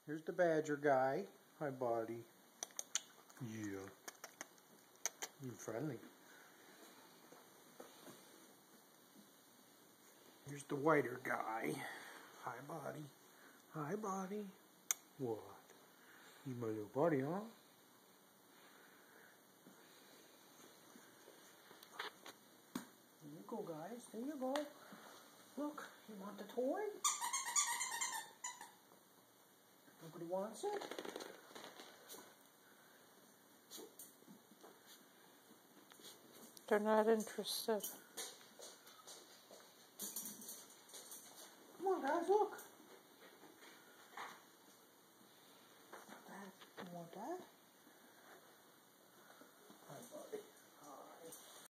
Here's the badger guy. Hi, buddy. Yeah. You're friendly. Here's the whiter guy. Hi, buddy. Hi, buddy. What? You my little buddy, huh? There you go, guys. There you go. Look, you want the toy? Nobody wants it? They're not interested. Come on, guys, look. You want that?